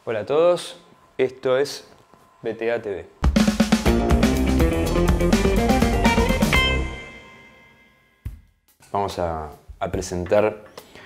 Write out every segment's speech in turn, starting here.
Hola a todos, esto es BTA TV. Vamos a presentar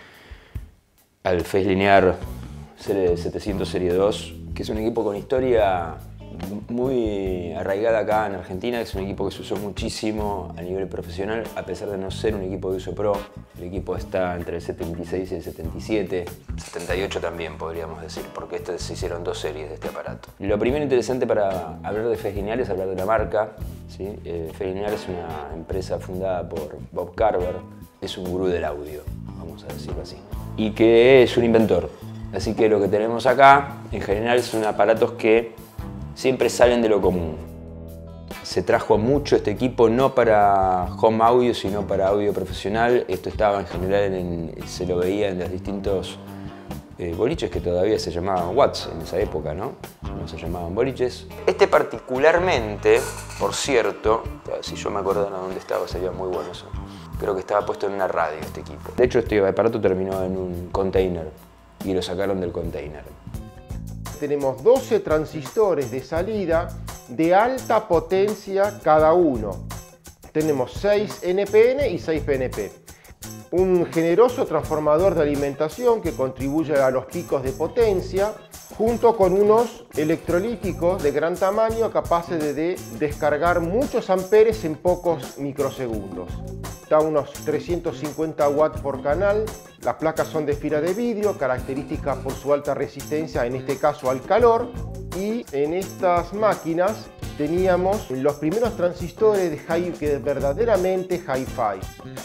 al Face Linear CL700 Serie 2, que es un equipo con historia muy arraigada acá en Argentina. Es un equipo que se usó muchísimo a nivel profesional, a pesar de no ser un equipo de uso pro. El equipo está entre el 76 y el 77, 78 también podríamos decir, porque se hicieron dos series de este aparato. Lo primero interesante para hablar de Face Linear es hablar de la marca, ¿sí? Face Linear es una empresa fundada por Bob Carver, es un gurú del audio, vamos a decirlo así, y que es un inventor. Así que lo que tenemos acá, en general, son aparatos que siempre salen de lo común. Se trajo mucho este equipo no para home audio, sino para audio profesional. Esto estaba en general, se lo veía en los distintos boliches que todavía se llamaban watts en esa época, ¿no? No se llamaban boliches. Este particularmente, por cierto, si yo me acuerdo de dónde estaba, sería muy bueno eso. Creo que estaba puesto en una radio este equipo. De hecho, este aparato terminó en un container y lo sacaron del container. Tenemos 12 transistores de salida de alta potencia cada uno. Tenemos 6 NPN y 6 PNP. Un generoso transformador de alimentación que contribuye a los picos de potencia, junto con unos electrolíticos de gran tamaño capaces de descargar muchos amperes en pocos microsegundos. Da unos 350 watts por canal. Las placas son de fibra de vidrio, características por su alta resistencia, en este caso al calor. Y en estas máquinas teníamos los primeros transistores que verdaderamente hi-fi.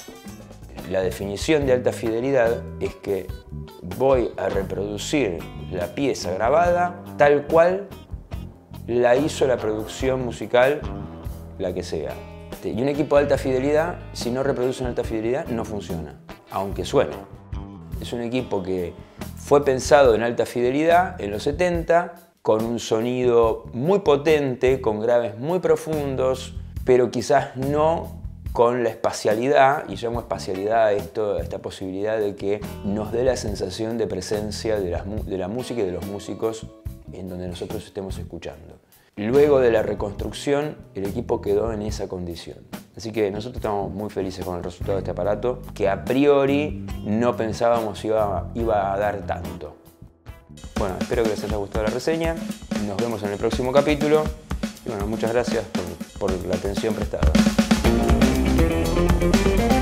La definición de alta fidelidad es que voy a reproducir la pieza grabada tal cual la hizo la producción musical, la que sea. Y un equipo de alta fidelidad, si no reproduce en alta fidelidad, no funciona, aunque suene. Es un equipo que fue pensado en alta fidelidad en los 70, con un sonido muy potente, con graves muy profundos, pero quizás no con la espacialidad, y llamo espacialidad a esta posibilidad de que nos dé la sensación de presencia de la música y de los músicos en donde nosotros estemos escuchando. Luego de la reconstrucción, el equipo quedó en esa condición. Así que nosotros estamos muy felices con el resultado de este aparato, que a priori no pensábamos iba a dar tanto. Bueno, espero que les haya gustado la reseña. Nos vemos en el próximo capítulo. Y bueno, muchas gracias por la atención prestada.